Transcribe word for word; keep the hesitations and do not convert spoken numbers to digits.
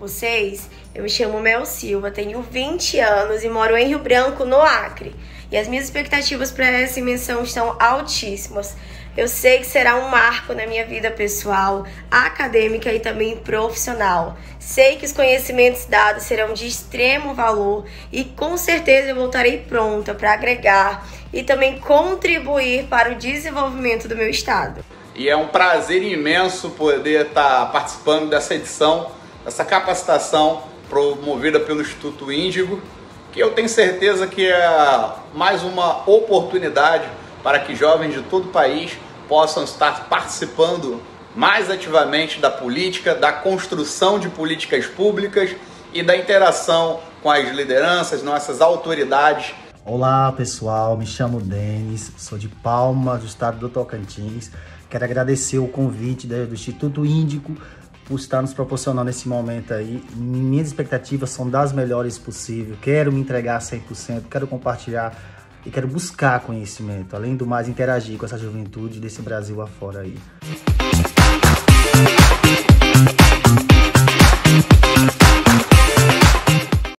vocês. Eu me chamo Mel Silva, tenho vinte anos e moro em Rio Branco, no Acre. E as minhas expectativas para essa imersão estão altíssimas. Eu sei que será um marco na minha vida pessoal, acadêmica e também profissional. Sei que os conhecimentos dados serão de extremo valor e com certeza eu voltarei pronta para agregar e também contribuir para o desenvolvimento do meu estado. E é um prazer imenso poder estar participando dessa edição, dessa capacitação promovida pelo Instituto Índigo, que eu tenho certeza que é mais uma oportunidade para que jovens de todo o país possam estar participando mais ativamente da política, da construção de políticas públicas e da interação com as lideranças, nossas autoridades. Olá pessoal, me chamo Denis, sou de Palmas, do estado do Tocantins. Quero agradecer o convite do Instituto Índigo por estar nos proporcionando esse momento aí. Minhas expectativas são das melhores possível. Quero me entregar cem por cento, quero compartilhar e quero buscar conhecimento. Além do mais, interagir com essa juventude desse Brasil afora aí.